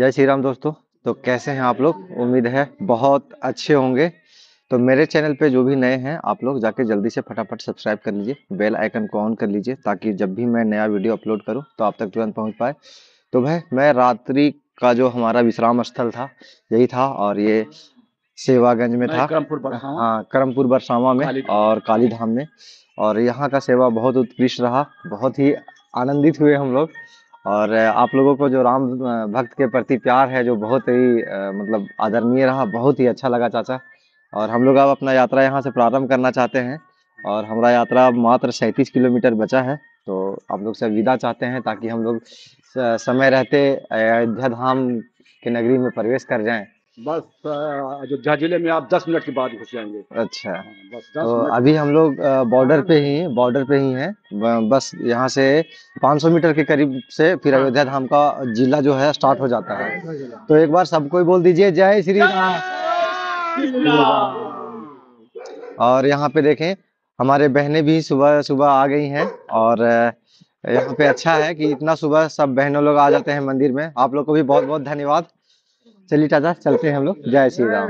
जय श्री राम दोस्तों। तो कैसे हैं आप लोग? उम्मीद है बहुत अच्छे होंगे। तो मेरे चैनल पे जो भी नए हैं आप लोग जाके जल्दी से फटाफट सब्सक्राइब कर लीजिए, बेल आइकन को ऑन कर लीजिए ताकि जब भी मैं नया वीडियो अपलोड करूं तो आप तक तुरंत पहुंच पाए। तो भाई मैं रात्रि का जो हमारा विश्राम स्थल था यही था, और ये सेवागंज में था। हाँ, करमपुर बरसावा में और काली धाम में। और यहाँ का सेवा बहुत उत्कृष्ट रहा, बहुत ही आनंदित हुए हम लोग। और आप लोगों को जो राम भक्त के प्रति प्यार है जो बहुत ही मतलब आदरणीय रहा, बहुत ही अच्छा लगा चाचा। और हम लोग अब अपना यात्रा यहाँ से प्रारंभ करना चाहते हैं और हमारा यात्रा मात्र 37 किलोमीटर बचा है। तो आप लोग से विदा चाहते हैं ताकि हम लोग समय रहते अयोध्या धाम के नगरी में प्रवेश कर जाएं। बस अयोध्या जिले में आप 10 मिनट के बाद घुस जाएंगे। अच्छा, बस 10 तो मिनट। अभी हम लोग बॉर्डर पे ही हैं। बस यहाँ से 500 मीटर के करीब से फिर अयोध्या धाम का जिला जो है स्टार्ट हो जाता है। तो एक बार सबको ही बोल दीजिए जय श्री राम। और यहाँ पे देखें हमारे बहनें भी सुबह सुबह आ गई हैं। और यहाँ पे अच्छा है कि इतना सुबह सब बहनों लोग आ जाते हैं मंदिर में। आप लोग को भी बहुत बहुत धन्यवाद। चलिए चाचा चलते हैं हम लोग। जय श्री राम।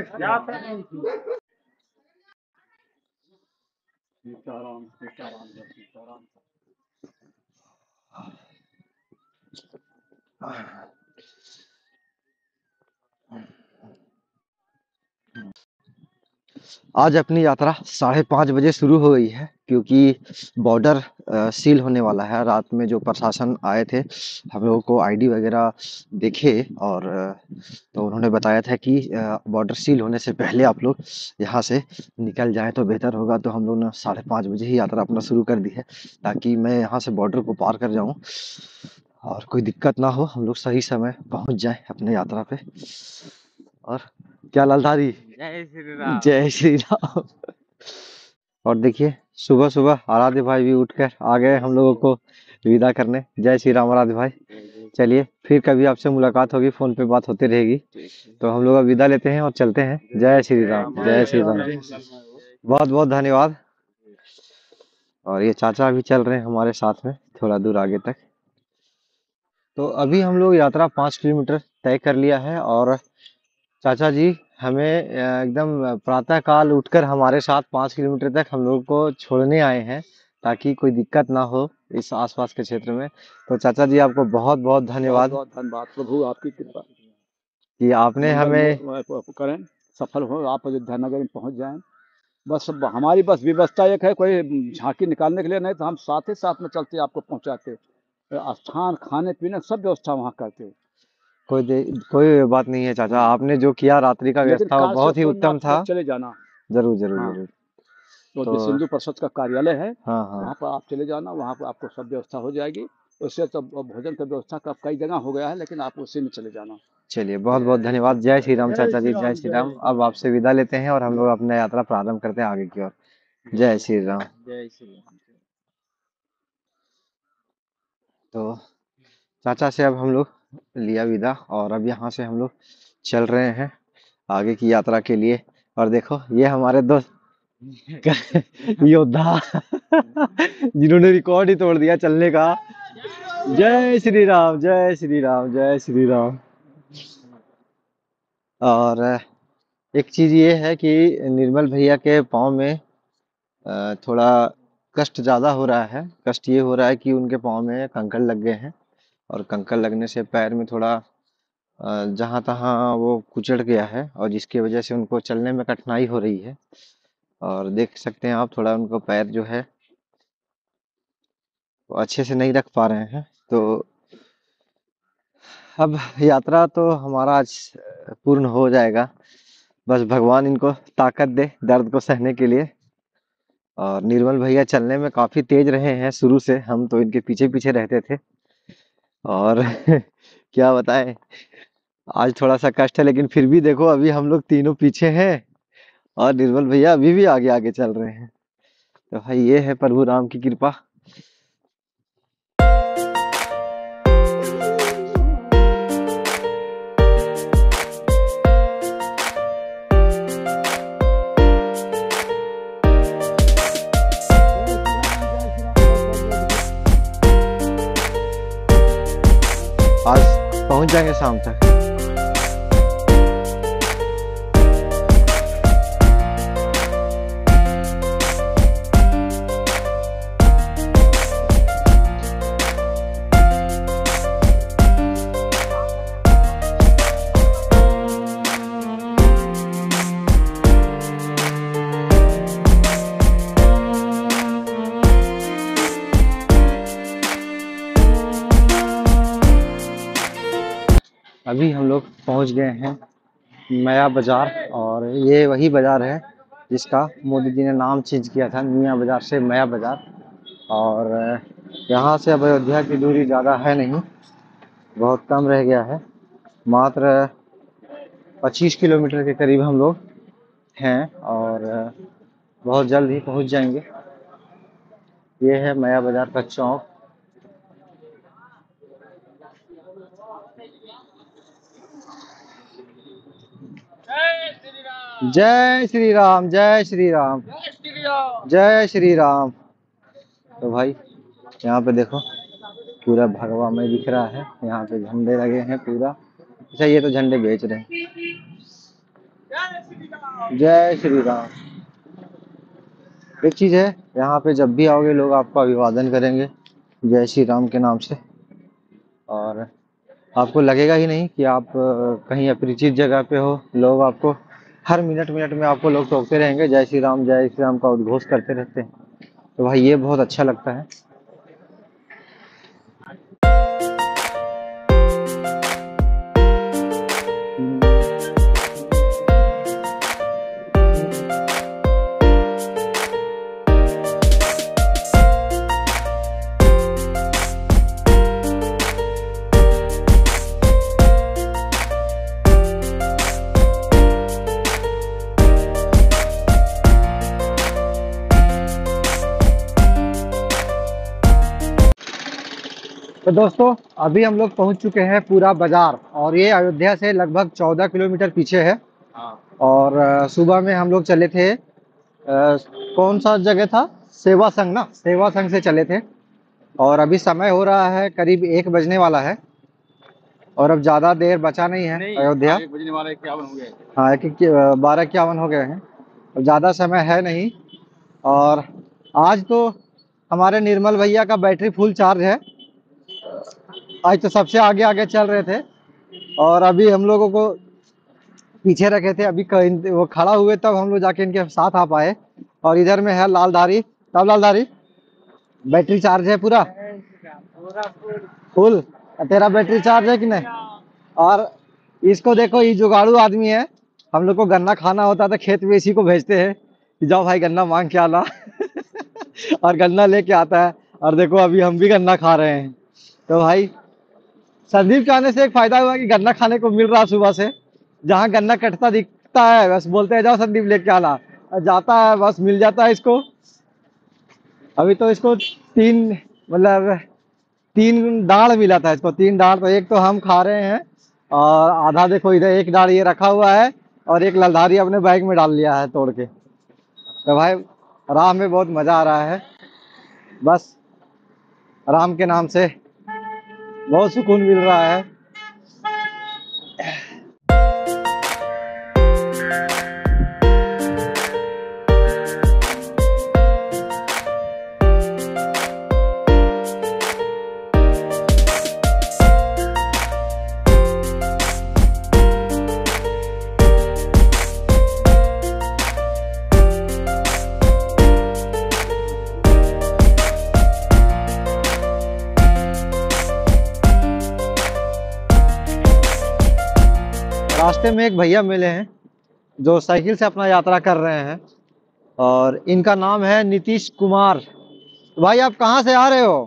आज अपनी यात्रा 5:30 बजे शुरू हो गई है क्योंकि बॉर्डर सील होने वाला है। रात में जो प्रशासन आए थे हम लोगों को आईडी वगैरह देखे और तो उन्होंने बताया था कि बॉर्डर सील होने से पहले आप लोग यहाँ से निकल जाएं तो बेहतर होगा। तो हम लोग ने 5:30 बजे ही यात्रा अपना शुरू कर दी है ताकि मैं यहाँ से बॉर्डर को पार कर जाऊँ और कोई दिक्कत ना हो, हम लोग सही समय पहुँच जाएं अपने यात्रा पे। और क्या लालधारी, जय श्री राम। जय श्री राम। और देखिए सुबह सुबह आराध्य भाई भी उठकर आ गए हम लोगों को विदा करने। जय श्री राम आराध्य भाई। चलिए फिर कभी आपसे मुलाकात होगी, फोन पे बात होती रहेगी। तो हम लोग अब विदा लेते हैं और चलते हैं। जय श्री राम, जय श्री राम। बहुत बहुत धन्यवाद। और ये चाचा भी चल रहे हैं हमारे साथ में थोड़ा दूर आगे तक। तो अभी हम लोग यात्रा 5 किलोमीटर तय कर लिया है और चाचा जी हमें एकदम प्रातः काल उठकर हमारे साथ 5 किलोमीटर तक हम लोग को छोड़ने आए हैं ताकि कोई दिक्कत ना हो इस आसपास के क्षेत्र में। तो चाचा जी आपको बहुत बहुत धन्यवाद। बहुत धन्यवाद प्रभु, आपकी कृपा कि आपने हमें करें, सफल हो, आप अयोध्या नगर में पहुंच जाएं। बस हमारी बस व्यवस्था एक है, कोई झांकी निकालने के लिए नहीं, तो हम साथ ही साथ में चलते आपको पहुंचाते, स्थान खाने पीने सब व्यवस्था वहाँ करते। कोई बात नहीं है चाचा, आपने जो किया रात्रि का व्यवस्था वो बहुत ही उत्तम था। चले जाना जरूर जरूर हाँ। जरूर। तो सिंधु परिषद का कार्यालय है, हाँ हाँ, वहाँ पर आप चले जाना, वहाँ पर आपको सब व्यवस्था हो जाएगी। उससे तो भोजन की व्यवस्था का कई जगह हो गया है, लेकिन आप उसी में चले जाना। चलिए बहुत बहुत धन्यवाद। जय श्री राम चाचा जी, जय श्री राम। अब आपसे विदा लेते हैं और हम लोग अपना यात्रा प्रारंभ करते हैं आगे की ओर। जय श्री राम। जय श्री राम। तो चाचा से अब हम लोग लिया विदा और अब यहाँ से हम लोग चल रहे हैं आगे की यात्रा के लिए। और देखो ये हमारे दोस्त योद्धा जिन्होंने रिकॉर्ड ही तोड़ दिया चलने का। जय श्री राम, जय श्री राम, जय श्री राम। और एक चीज ये है कि निर्मल भैया के पाँव में थोड़ा कष्ट ज्यादा हो रहा है। कष्ट ये हो रहा है कि उनके पाँव में कंकड़ लग गए हैं और कंकड़ लगने से पैर में थोड़ा जहाँ तहाँ वो कुचड़ गया है और जिसकी वजह से उनको चलने में कठिनाई हो रही है। और देख सकते हैं आप थोड़ा उनको पैर जो है वो अच्छे से नहीं रख पा रहे हैं। तो अब यात्रा तो हमारा आज पूर्ण हो जाएगा। बस भगवान इनको ताकत दे दर्द को सहने के लिए। और निर्मल भैया चलने में काफी तेज रहे हैं शुरू से, हम तो इनके पीछे पीछे रहते थे। और क्या बताएं, आज थोड़ा सा कष्ट है लेकिन फिर भी देखो अभी हम लोग तीनों पीछे हैं और निर्मल भैया अभी भी आगे आगे चल रहे हैं। तो भाई ये है प्रभु राम की कृपा। आज पहुंच जाएंगे शाम तक। अभी हम लोग पहुंच गए हैं नया बाजार, और ये वही बाजार है जिसका मोदी जी ने नाम चेंज किया था, मियाँ बाजार से नया बाजार। और यहाँ से अब अयोध्या की दूरी ज़्यादा है नहीं, बहुत कम रह गया है, मात्र 25 किलोमीटर के करीब हम लोग हैं, और बहुत जल्द ही पहुंच जाएंगे। ये है नया बाजार का चौक। जय श्री राम, जय श्री राम, जय श्री राम। तो भाई यहाँ पे देखो पूरा भगवा में दिख रहा है, यहाँ पे झंडे लगे हैं पूरा। अच्छा, ये तो झंडे बेच रहे हैं। जय श्री राम। एक चीज है, यहाँ पे जब भी आओगे लोग आपको अभिवादन करेंगे जय श्री राम के नाम से, और आपको लगेगा ही नहीं कि आप कहीं अपरिचित जगह पे हो। लोग आपको हर मिनट मिनट में आपको लोग टोकते रहेंगे, जय श्री राम का उद्घोष करते रहते हैं। तो भाई ये बहुत अच्छा लगता है। तो दोस्तों अभी हम लोग पहुंच चुके हैं पूरा बाजार, और ये अयोध्या से लगभग 14 किलोमीटर पीछे है। और सुबह में हम लोग चले थे, कौन सा जगह था, सेवा संघ ना, सेवा संघ से चले थे। और अभी समय हो रहा है करीब 1 बजने वाला है, और अब ज्यादा देर बचा नहीं है अयोध्या। 1 बजने वाला 51 हो गए। हाँ, 12:51 हो गए हैं, अब ज्यादा समय है नहीं। और आज तो हमारे निर्मल भैया का बैटरी फुल चार्ज है, आज तो सबसे आगे आगे चल रहे थे, और अभी हम लोगों को पीछे रखे थे। अभी वो खड़ा हुए तब हम लोग जाके इनके साथ आ पाए। और इधर में है लालधारी। तब लालधारी बैटरी चार्ज है पूरा फुल? तेरा बैटरी चार्ज है कि नहीं? और इसको देखो, ये जुगाड़ू आदमी है। हम लोग को गन्ना खाना होता था खेत में, इसी को भेजते हैं कि जाओ भाई गन्ना मांग के आना और गन्ना लेके आता है। और देखो अभी हम भी गन्ना खा रहे हैं। तो भाई संदीप के आने से एक फायदा हुआ कि गन्ना खाने को मिल रहा सुबह से। जहाँ गन्ना कटता दिखता है बस बोलते हैं जाओ संदीप लेके आना, जाता है बस मिल जाता है इसको। अभी तो इसको 3 डाढ़ मिला था इसको, 3 डाढ़। तो एक तो हम खा रहे हैं, और आधा देखो इधर 1 डाढ़ ये रखा हुआ है, और एक ललधारी अपने बैग में डाल लिया है तोड़ के। तो भाई राम में बहुत मजा आ रहा है, बस राम के नाम से बहुत सुकून मिल रहा है। रास्ते में एक भैया मिले हैं जो साइकिल से अपना यात्रा कर रहे हैं, और इनका नाम है नीतीश कुमार। तो भाई आप कहाँ से आ रहे हो?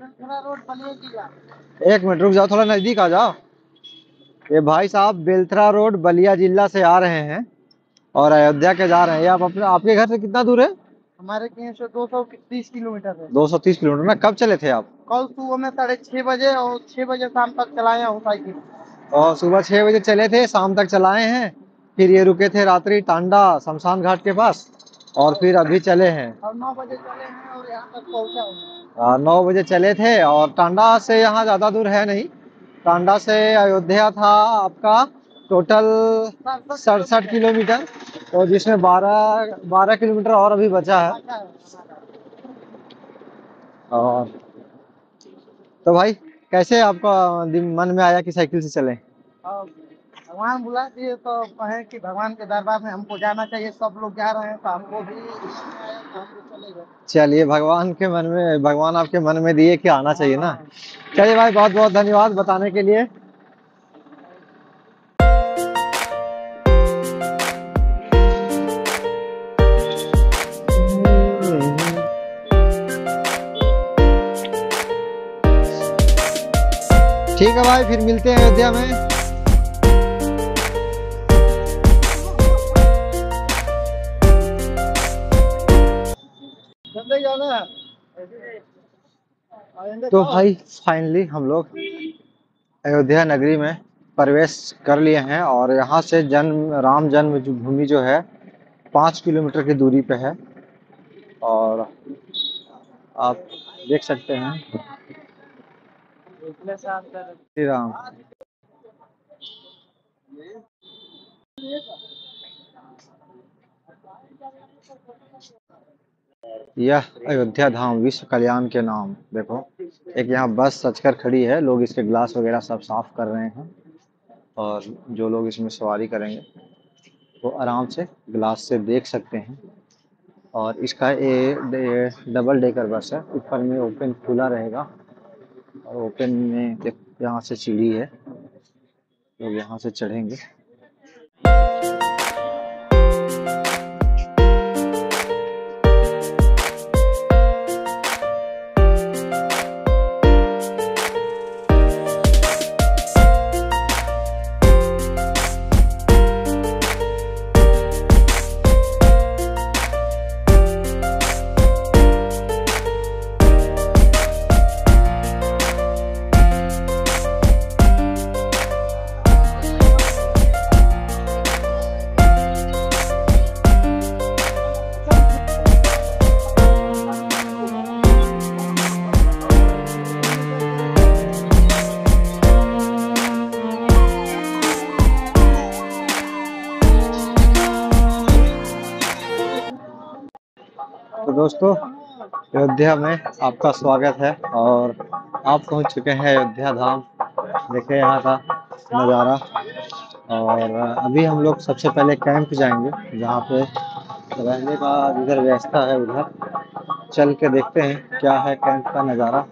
एक मिनट रुक जाओ, थोड़ा नजदीक आ जाओ। ये भाई साहब बेलथरा रोड बलिया जिला से आ रहे हैं और अयोध्या के जा रहे हैं। ये आप अपने आपके घर से कितना दूर है? हमारे यहाँ से 230 किलोमीटर है। 230 किलोमीटर ना। कब चले थे आप? कल सुबह में 6:30 बजे और 6 बजे शाम तक चलाया हूँ साइकिल। और सुबह 6 बजे चले थे, शाम तक चलाए हैं। फिर ये रुके थे रात्रि टांडा शमशान घाट के पास, और फिर अभी चले हैं। और 9 बजे चले हैं और यहाँ तक पहुँचा हूँ। 9 बजे चले थे, और टांडा से यहाँ ज्यादा दूर है नहीं। टांडा से अयोध्या था आपका टोटल 67 किलोमीटर, तो जिसमें 12 किलोमीटर और अभी बचा है। और तो भाई कैसे आपका मन में आया कि साइकिल से चलें? और भगवान बुला दिए तो कहे कि भगवान के दरबार में हमको जाना चाहिए, सब लोग जा रहे हैं तो हमको भी आया तो हम भी चले गए। चलिए, भगवान आपके मन में दिए कि आना चाहिए ना। चलिए भाई, बहुत बहुत धन्यवाद बताने के लिए। भाई, फिर मिलते हैं अयोध्या में। तो भाई फाइनली हम लोग अयोध्या नगरी में प्रवेश कर लिए हैं और यहाँ से राम जन्म भूमि जो है 5 किलोमीटर की दूरी पे है और आप देख सकते हैं श्री राम। यह अयोध्या धाम विश्व कल्याण के नाम। देखो एक यहाँ बस सचकर खड़ी है, लोग इसके ग्लास वगैरह सब साफ कर रहे हैं और जो लोग इसमें सवारी करेंगे वो आराम से ग्लास से देख सकते हैं। और इसका ये डबल डेकर बस है, ऊपर में ओपन खुला रहेगा और ओपन में यहाँ से सीढ़ी है, लोग यहाँ से चढ़ेंगे। तो दोस्तों अयोध्या में आपका स्वागत है और आप पहुंच चुके हैं अयोध्या धाम। देखिए यहाँ का नज़ारा। और अभी हम लोग सबसे पहले कैंप जाएंगे जहाँ पे रहने का जिधर व्यवस्था है उधर चल के देखते हैं क्या है कैंप का नज़ारा।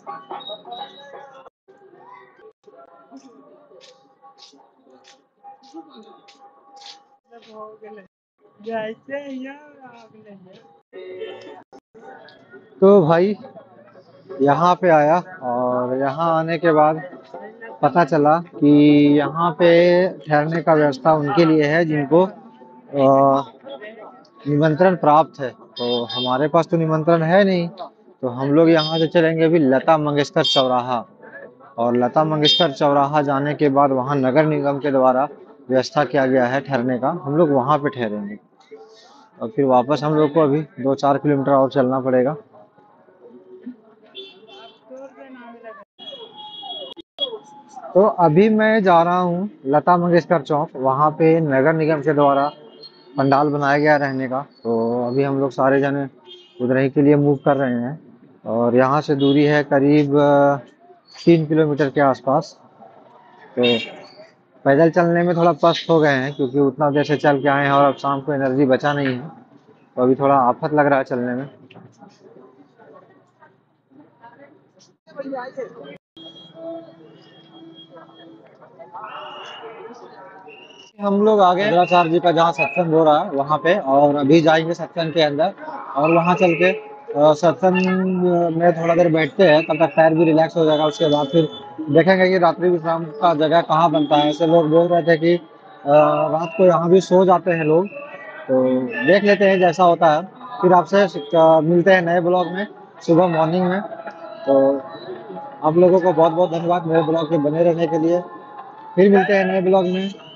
तो भाई यहाँ पे आया और यहाँ आने के बाद पता चला कि यहाँ पे ठहरने का व्यवस्था उनके लिए है जिनको निमंत्रण प्राप्त है। तो हमारे पास तो निमंत्रण है नहीं, तो हम लोग यहाँ से चलेंगे अभी लता मंगेशकर चौराहा। और लता मंगेशकर चौराहा जाने के बाद वहाँ नगर निगम के द्वारा व्यवस्था किया गया है ठहरने का, हम लोग वहाँ पे ठहरेंगे और फिर वापस हम लोग को अभी 2-4 किलोमीटर और चलना पड़ेगा। तो अभी मैं जा रहा हूँ लता मंगेशकर चौक, वहाँ पे नगर निगम के द्वारा पंडाल बनाया गया रहने का। तो अभी हम लोग सारे जने उधर ही के लिए मूव कर रहे हैं और यहाँ से दूरी है करीब 3 किलोमीटर के आसपास। तो पैदल चलने में थोड़ा पस्त हो गए हैं क्योंकि उतना देर से चल के आए हैं और अब शाम को एनर्जी बचा नहीं है, तो अभी थोड़ा आफत लग रहा है चलने में। हम लोग आ गए शंकराचार्य जी का जहाँ सत्संग हो रहा है वहाँ पे, और अभी जाएंगे सत्संग के अंदर और वहाँ चल के सत्संग में थोड़ा देर बैठते हैं, तब तक पैर भी रिलैक्स हो जाएगा। उसके बाद फिर देखेंगे कि रात्रि विश्राम का जगह कहाँ बनता है। ऐसे लोग बोल रहे थे कि रात को यहाँ भी सो जाते हैं लोग, तो देख लेते हैं जैसा होता है। फिर आपसे मिलते हैं नए ब्लॉग में सुबह मॉर्निंग में। तो आप लोगों को बहुत बहुत धन्यवाद मेरे ब्लॉग में बने रहने के लिए। फिर मिलते हैं नए ब्लॉग में।